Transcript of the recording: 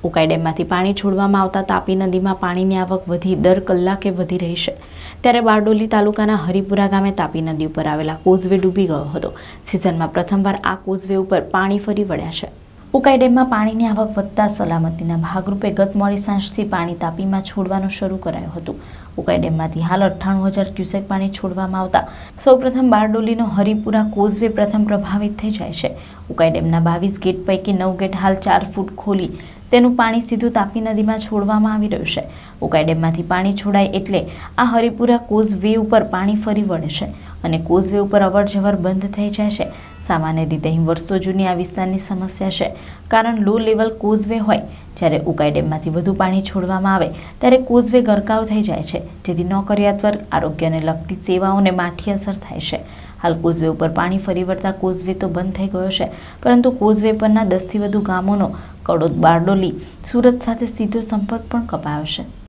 ઉકાઈ ડેમમાંથી પાણી છોડવામાં આવતા તાપી નદીમાં પાણીની આવક દર કલાકે વધી રહી છે। ત્યારે બારડોલી તાલુકાના હરિપુરા ગામે તાપી નદી ઉપર આવેલા કોઝવે ડૂબી ગયો હતો। સિઝનમાં પ્રથમવાર આ કોઝવે ઉપર પાણી ફરી વળ્યા છે। ઉકાઈ ડેમમાં પાણીની આવક વધતા સલામતીના ભાગરૂપે ગત મોડી સાંજથી પાણી તાપીમાં છોડવાનું શરૂ કરાયું હતું। ઉકાઈ ડેમમાંથી હાલ 98,000 ક્યુસેક પાણી છોડવામાં આવતા સૌપ્રથમ બારડોલીનો હરિપુરા કોઝવે પ્રથમ પ્રભાવિત થઈ જાય છે। ઉકાઈ ડેમના 22 ગેટ પૈકી 9 ગેટ હાલ 4 ફૂટ ખોલી તેનું પાણી સીધું તાપી નદીમાં છોડવામાં આવી રહ્યું છે। ઉકાઈ ડેમમાંથી પાણી છોડાય એટલે આ હરિપુરા કોઝવે ઉપર પાણી ફરી વળે છે અને કોઝવે ઉપર અવરજવર બંધ થઈ જાય છે। સામાન્ય રીતે અહીં વર્ષો જૂની આ વિસ્તારની સમસ્યા છે, કારણ લો લેવલ કોઝવે હોય। જ્યારે ઉકાઈ ડેમમાંથી વધુ પાણી છોડવામાં આવે ત્યારે કોઝવે ગરકાવ થઈ જાય છે, જેથી નોકરિયાત વર્ગ, આરોગ્યને લગતી સેવાઓને માઠી અસર થાય છે। હાલ કોઝવે ઉપર પાણી ફરી વળતા કોઝવે તો બંધ થઈ ગયો છે, પરંતુ કોઝવે પરના 10થી વધુ ગામોનો કડોદ, બારડોલી, સુરત સાથે સીધો સંપર્ક પણ કપાયો છે।